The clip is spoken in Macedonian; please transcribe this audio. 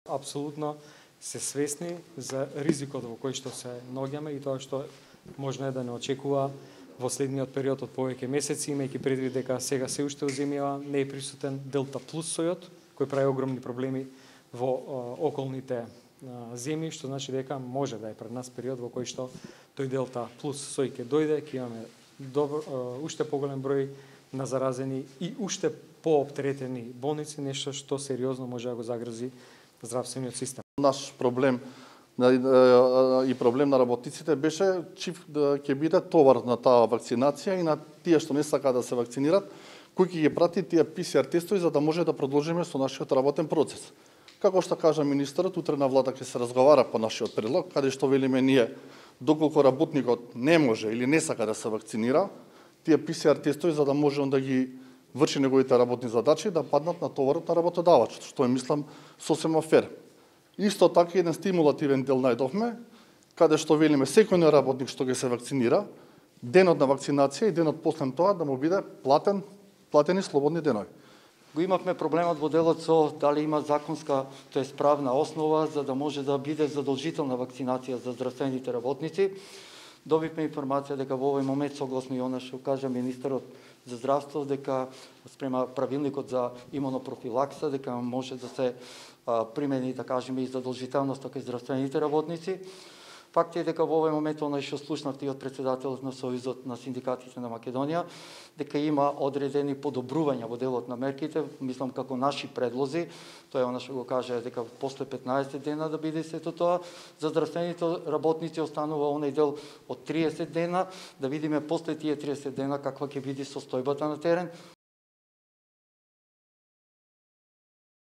Апсолутно се свесни за ризикот во кој што се наоѓаме и тоа што можно е да не очекува во следниот период од повеќе месеци, имајќи предвид дека сега се уште во земјава не е присутен Делта плюс сојот, кој прави огромни проблеми во околните земји, што значи дека може да е пред нас период во кој што тој Делта плюс сој ќе дојде, ќе имаме уште поголем број на заразени и уште пооптеретени болници, нешто што сериозно може да го загрози здравствениот систем. Наш проблем и проблем на работниците беше чиф да ќе биде товар на таа вакцинација и на тие што не сакаат да се вакцинират, кој ќе ги прати тие ПСР тестови за да може да продолжиме со нашиот работен процес. Како што кажа министерот, утре на влада ќе се разговара по нашиот предлог, каде што велиме ние, доколку работникот не може или не сака да се вакцинира, тие ПСР тестови за да може он да ги врши неговите работни задачи да паднат на товарот на работодавачот, што е мислам сосема фер. Исто така еден стимулативен дел најдовме, каде што велиме секој работник што ќе се вакцинира, денот на вакцинација и денот после тоа да му биде платени слободни денови. Го имавме проблемот во делот со дали има законска, тоест правна основа за да може да биде задолжителна вакцинација за здравствените работници. Добивме информација дека во овој момент согласно и она што кажа министерот за здравство дека спрема правилникот за имунопрофилакса дека може да се примени, да кажеме, и задолжителноста кај здравствените работници. Факт е дека во овој момент оној што слушнавте и од председателот на Сојузот на синдикатите на Македонија, дека има одредени подобрувања во делот на мерките, мислам како наши предлози, тоа е она што го кажа дека после 15 дена да биде сето тоа, за здравствените работници останува оној дел од 30 дена, да видиме после тие 30 дена каква ќе биде состојбата на терен.